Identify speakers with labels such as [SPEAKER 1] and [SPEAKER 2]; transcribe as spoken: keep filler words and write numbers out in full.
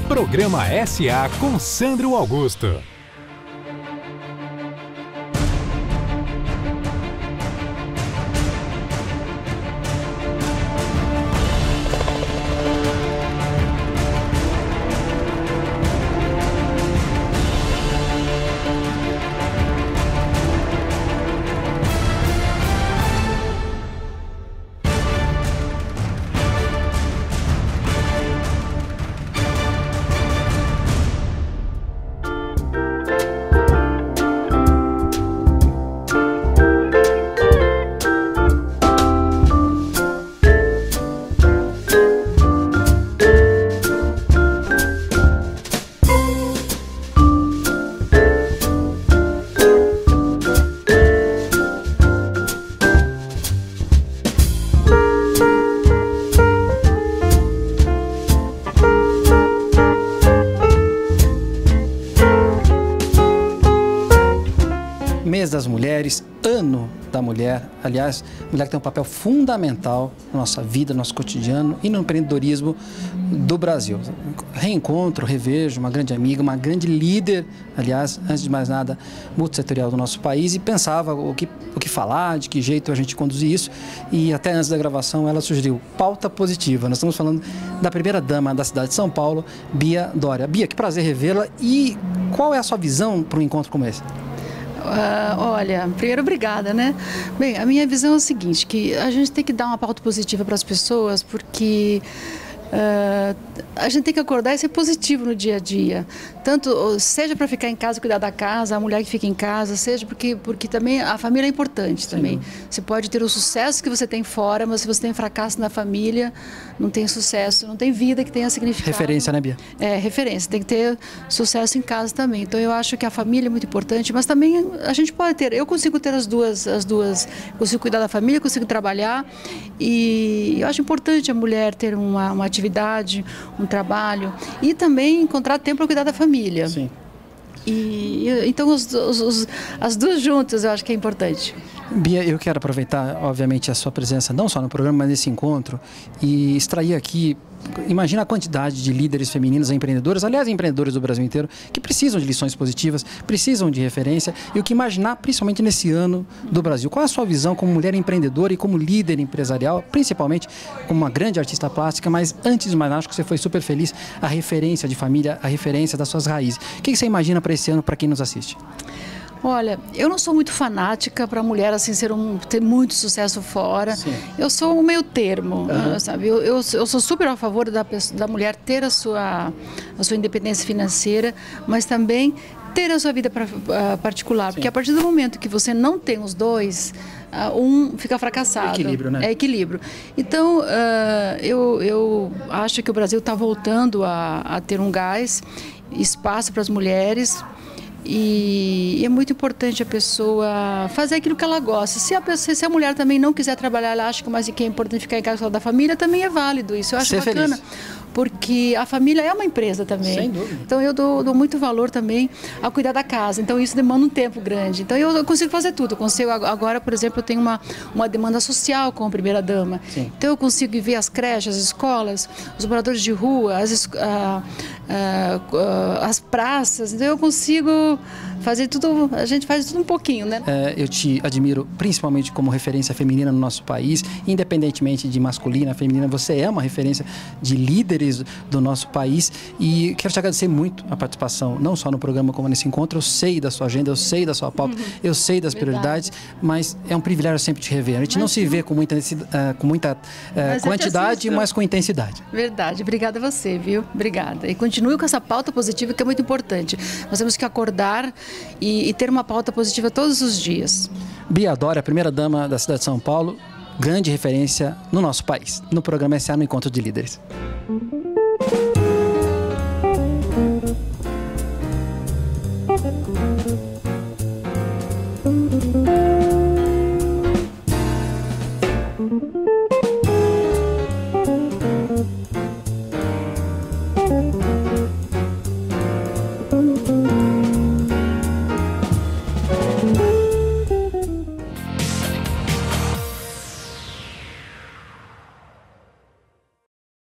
[SPEAKER 1] Programa S A com Sandro Augusto.
[SPEAKER 2] Mês das Mulheres, Ano da Mulher. Aliás, a mulher tem um papel fundamental na nossa vida, no nosso cotidiano e no empreendedorismo do Brasil. Reencontro, revejo uma grande amiga, uma grande líder, aliás, antes de mais nada, multissetorial do nosso país, e pensava o que, o que falar, de que jeito a gente conduzir isso, e até antes da gravação ela sugeriu pauta positiva. Nós estamos falando da primeira dama da cidade de São Paulo, Bia Doria. Bia, que prazer revê-la, e qual é a sua visão para um encontro como esse?
[SPEAKER 3] Uh, olha, primeiro, obrigada, né? Bem, a minha visão é o seguinte, que a gente tem que dar uma pauta positiva para as pessoas, porque uh, a gente tem que acordar e ser positivo no dia a dia. Tanto, seja para ficar em casa, cuidar da casa, a mulher que fica em casa, seja porque, porque também a família é importante também. Sim. Você pode ter o sucesso que você tem fora, mas se você tem fracasso na família, não tem sucesso, não tem vida que tenha significado.
[SPEAKER 2] Referência, né, Bia?
[SPEAKER 3] É, referência. Tem que ter sucesso em casa também. Então, eu acho que a família é muito importante, mas também a gente pode ter, eu consigo ter as duas, as duas, consigo cuidar da família, consigo trabalhar, e eu acho importante a mulher ter uma, uma atividade, um trabalho, e também encontrar tempo para cuidar da família.
[SPEAKER 2] Sim.
[SPEAKER 3] E, então, os, os, os, as duas juntas eu acho que é importante.
[SPEAKER 2] Bia, eu quero aproveitar, obviamente, a sua presença, não só no programa, mas nesse encontro, e extrair aqui, imagina a quantidade de líderes femininas, empreendedoras, aliás, empreendedores do Brasil inteiro, que precisam de lições positivas, precisam de referência, e o que imaginar, principalmente nesse ano do Brasil. Qual é a sua visão como mulher empreendedora e como líder empresarial, principalmente como uma grande artista plástica, mas antes de mais nada, acho que você foi super feliz, a referência de família, a referência das suas raízes. O que você imagina para esse ano, para quem nos assiste?
[SPEAKER 3] Olha, eu não sou muito fanática para a mulher assim, ser um, ter muito sucesso fora. Sim. Eu sou um meio termo, uhum. sabe? Eu, eu, eu sou super a favor da, da mulher ter a sua, a sua independência financeira, mas também ter a sua vida pra, uh, particular. Sim. Porque a partir do momento que você não tem os dois, uh, um fica fracassado.
[SPEAKER 2] É equilíbrio, né?
[SPEAKER 3] É equilíbrio. Então, uh, eu, eu acho que o Brasil está voltando a, a ter um gás, espaço para as mulheres. E é muito importante a pessoa fazer aquilo que ela gosta. Se a, pessoa, se a mulher também não quiser trabalhar, ela acha que mais que é importante ficar em casa da família, também é válido. Isso eu acho
[SPEAKER 2] Ser
[SPEAKER 3] bacana.
[SPEAKER 2] Feliz.
[SPEAKER 3] Porque a família é uma empresa também.
[SPEAKER 2] Sem dúvida.
[SPEAKER 3] Então eu dou, dou muito valor também a cuidar da casa. Então isso demanda um tempo grande. Então eu consigo fazer tudo. Eu consigo, agora, por exemplo, eu tenho uma, uma demanda social com a primeira dama. Sim. Então eu consigo ver as creches, as escolas, os moradores de rua, as, ah, ah, ah, as praças. Então eu consigo fazer tudo, a gente faz tudo um pouquinho, né?
[SPEAKER 2] É, eu te admiro principalmente como referência feminina no nosso país, independentemente de masculina, feminina, você é uma referência de líderes do nosso país, e quero te agradecer muito a participação, não só no programa como nesse encontro. Eu sei da sua agenda, eu sei da sua pauta, uhum. eu sei das Verdade. prioridades, mas é um privilégio sempre te rever. A gente mas, não se vê com muita, uh, com muita uh, quantidade, mas com intensidade.
[SPEAKER 3] Verdade. Obrigada a você, viu? Obrigada. E continue com essa pauta positiva, que é muito importante. Nós temos que acordar E, e ter uma pauta positiva todos os dias.
[SPEAKER 2] Bia Doria, a primeira dama da cidade de São Paulo, grande referência no nosso país, no programa S A no Encontro de Líderes.